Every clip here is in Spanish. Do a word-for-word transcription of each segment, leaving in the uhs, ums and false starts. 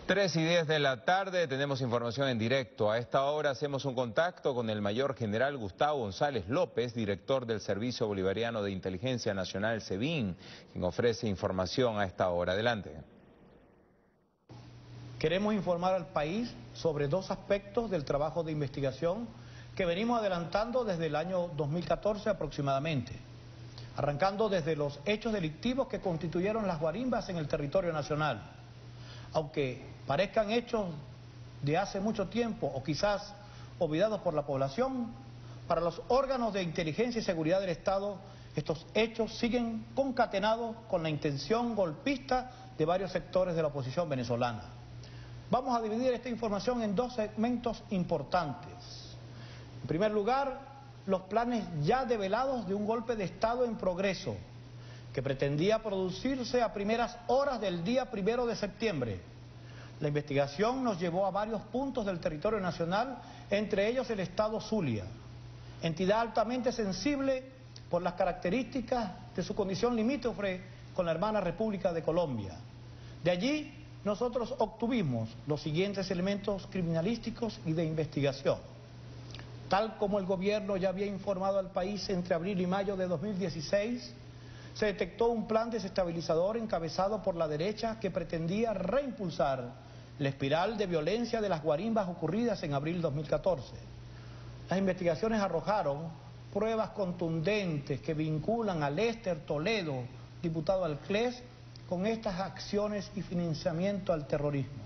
tres y diez de la tarde, tenemos información en directo. A esta hora hacemos un contacto con el mayor general Gustavo González López, director del Servicio Bolivariano de Inteligencia Nacional, SEBIN, quien ofrece información a esta hora. Adelante. Queremos informar al país sobre dos aspectos del trabajo de investigación que venimos adelantando desde el año dos mil catorce aproximadamente, arrancando desde los hechos delictivos que constituyeron las guarimbas en el territorio nacional. Aunque parezcan hechos de hace mucho tiempo o quizás olvidados por la población, para los órganos de inteligencia y seguridad del Estado, estos hechos siguen concatenados con la intención golpista de varios sectores de la oposición venezolana. Vamos a dividir esta información en dos segmentos importantes. En primer lugar, los planes ya develados de un golpe de Estado en progreso, que pretendía producirse a primeras horas del día primero de septiembre. La investigación nos llevó a varios puntos del territorio nacional, entre ellos el estado Zulia, entidad altamente sensible por las características de su condición limítrofe con la hermana República de Colombia. De allí nosotros obtuvimos los siguientes elementos criminalísticos y de investigación. Tal como el gobierno ya había informado al país entre abril y mayo de dos mil dieciséis, se detectó un plan desestabilizador encabezado por la derecha que pretendía reimpulsar la espiral de violencia de las guarimbas ocurridas en abril de dos mil catorce. Las investigaciones arrojaron pruebas contundentes que vinculan a Lester Toledo, diputado al C L E S, con estas acciones y financiamiento al terrorismo.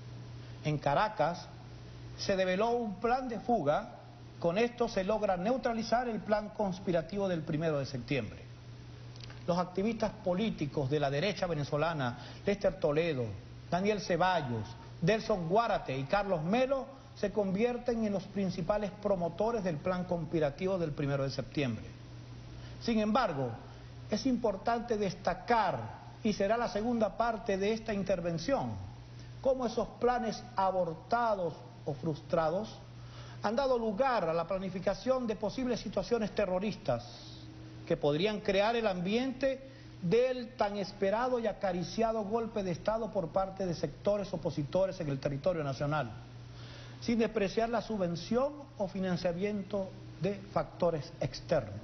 En Caracas se develó un plan de fuga. Con esto se logra neutralizar el plan conspirativo del primero de septiembre. Los activistas políticos de la derecha venezolana, Lester Toledo, Daniel Ceballos, Delson Guárate y Carlos Melo, se convierten en los principales promotores del plan conspirativo del primero de septiembre. Sin embargo, es importante destacar, y será la segunda parte de esta intervención, cómo esos planes abortados o frustrados han dado lugar a la planificación de posibles situaciones terroristas que podrían crear el ambiente del tan esperado y acariciado golpe de Estado por parte de sectores opositores en el territorio nacional, sin despreciar la subvención o financiamiento de factores externos.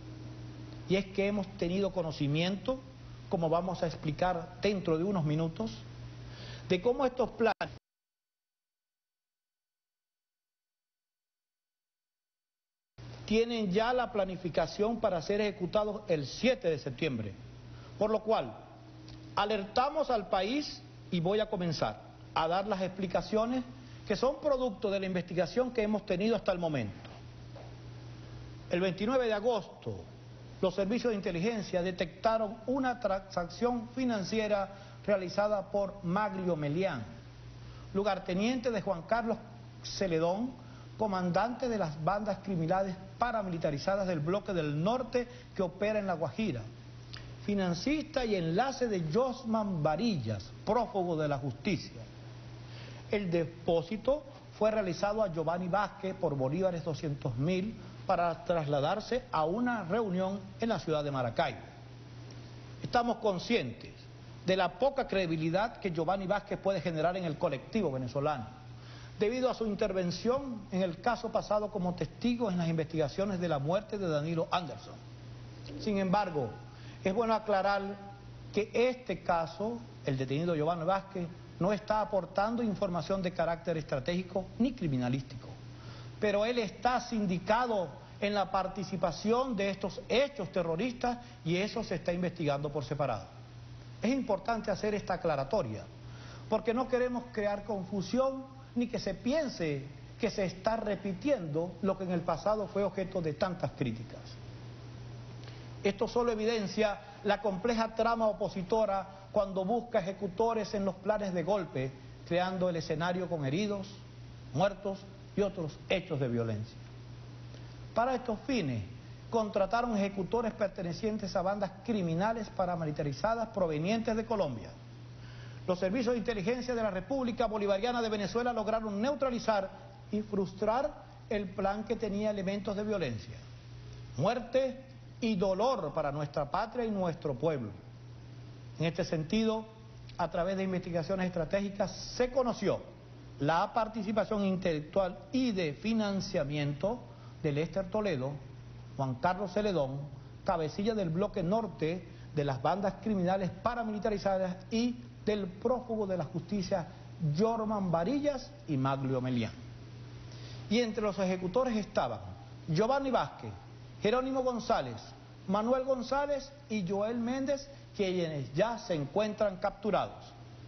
Y es que hemos tenido conocimiento, como vamos a explicar dentro de unos minutos, de cómo estos planes tienen ya la planificación para ser ejecutados el siete de septiembre. Por lo cual, alertamos al país y voy a comenzar a dar las explicaciones que son producto de la investigación que hemos tenido hasta el momento. El veintinueve de agosto, los servicios de inteligencia detectaron una transacción financiera realizada por Maglio Melián, lugarteniente de Juan Carlos Celedón, comandante de las bandas criminales paramilitarizadas del bloque del norte que opera en La Guajira, financista y enlace de Josman Varillas, prófugo de la justicia. El depósito fue realizado a Giovanni Vázquez por bolívares doscientos mil para trasladarse a una reunión en la ciudad de Maracaibo. Estamos conscientes de la poca credibilidad que Giovanni Vázquez puede generar en el colectivo venezolano, debido a su intervención en el caso pasado como testigo en las investigaciones de la muerte de Danilo Anderson. Sin embargo, es bueno aclarar que este caso, el detenido Giovanni Vázquez, no está aportando información de carácter estratégico ni criminalístico, pero él está sindicado en la participación de estos hechos terroristas y eso se está investigando por separado. Es importante hacer esta aclaratoria, porque no queremos crear confusión ni que se piense que se está repitiendo lo que en el pasado fue objeto de tantas críticas. Esto solo evidencia la compleja trama opositora cuando busca ejecutores en los planes de golpe, creando el escenario con heridos, muertos y otros hechos de violencia. Para estos fines, contrataron ejecutores pertenecientes a bandas criminales paramilitarizadas provenientes de Colombia. Los servicios de inteligencia de la República Bolivariana de Venezuela lograron neutralizar y frustrar el plan que tenía elementos de violencia, muerte y dolor para nuestra patria y nuestro pueblo. En este sentido, a través de investigaciones estratégicas, se conoció la participación intelectual y de financiamiento de Lester Toledo, Juan Carlos Celedón, cabecilla del bloque norte de las bandas criminales paramilitarizadas, y del prófugo de la justicia Jorman Varillas y Maglio Melián. Y entre los ejecutores estaban Giovanni Vázquez, Jerónimo González, Manuel González y Joel Méndez, quienes ya se encuentran capturados.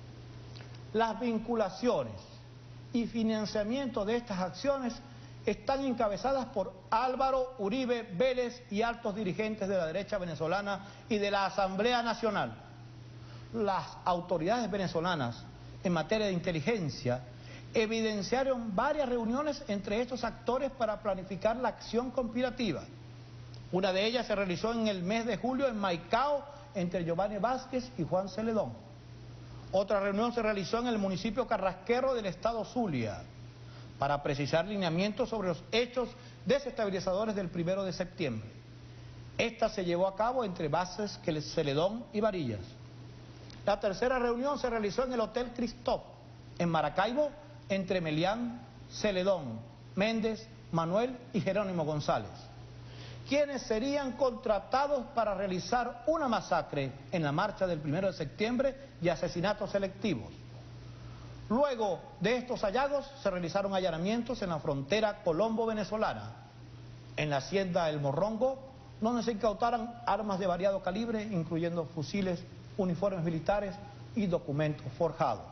Las vinculaciones y financiamiento de estas acciones están encabezadas por Álvaro Uribe Vélez y altos dirigentes de la derecha venezolana y de la Asamblea Nacional. Las autoridades venezolanas en materia de inteligencia evidenciaron varias reuniones entre estos actores para planificar la acción conspirativa. Una de ellas se realizó en el mes de julio en Maicao entre Giovanni Vázquez y Juan Celedón. Otra reunión se realizó en el municipio Carrasquero del estado Zulia para precisar lineamientos sobre los hechos desestabilizadores del primero de septiembre. Esta se llevó a cabo entre Vázquez, Celedón y Varillas. La tercera reunión se realizó en el Hotel Christoph, en Maracaibo, entre Melián, Celedón, Méndez, Manuel y Jerónimo González, quienes serían contratados para realizar una masacre en la marcha del primero de septiembre y asesinatos selectivos. Luego de estos hallazgos se realizaron allanamientos en la frontera colombo-venezolana, en la hacienda El Morrongo, donde se incautaron armas de variado calibre, incluyendo fusiles, uniformes militares y documentos forjados.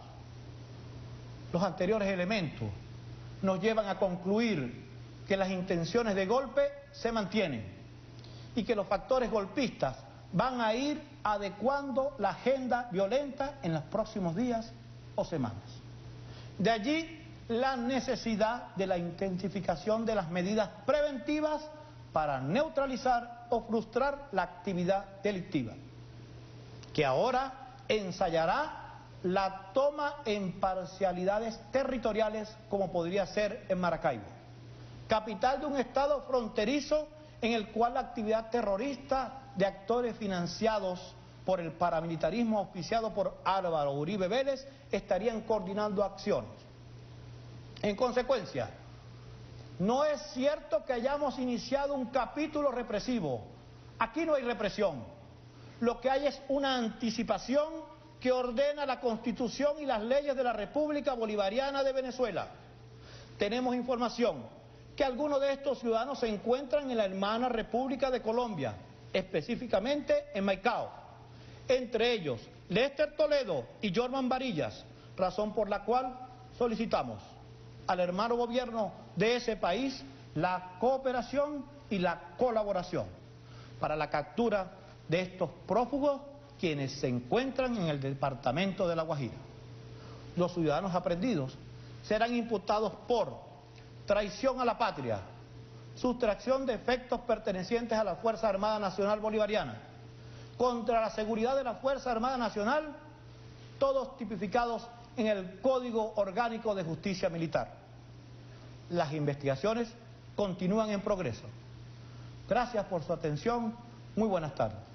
Los anteriores elementos nos llevan a concluir que las intenciones de golpe se mantienen y que los factores golpistas van a ir adecuando la agenda violenta en los próximos días o semanas. De allí la necesidad de la intensificación de las medidas preventivas para neutralizar o frustrar la actividad delictiva, que ahora ensayará la toma en parcialidades territoriales, como podría ser en Maracaibo, capital de un estado fronterizo en el cual la actividad terrorista de actores financiados por el paramilitarismo auspiciado por Álvaro Uribe Vélez estarían coordinando acciones. En consecuencia, no es cierto que hayamos iniciado un capítulo represivo. Aquí no hay represión. Lo que hay es una anticipación que ordena la Constitución y las leyes de la República Bolivariana de Venezuela. Tenemos información que algunos de estos ciudadanos se encuentran en la hermana República de Colombia, específicamente en Maicao. Entre ellos, Lester Toledo y Jorman Varillas, razón por la cual solicitamos al hermano gobierno de ese país la cooperación y la colaboración para la captura de estos prófugos, quienes se encuentran en el departamento de La Guajira. Los ciudadanos aprehendidos serán imputados por traición a la patria, sustracción de efectos pertenecientes a la Fuerza Armada Nacional Bolivariana, contra la seguridad de la Fuerza Armada Nacional, todos tipificados en el Código Orgánico de Justicia Militar. Las investigaciones continúan en progreso. Gracias por su atención. Muy buenas tardes.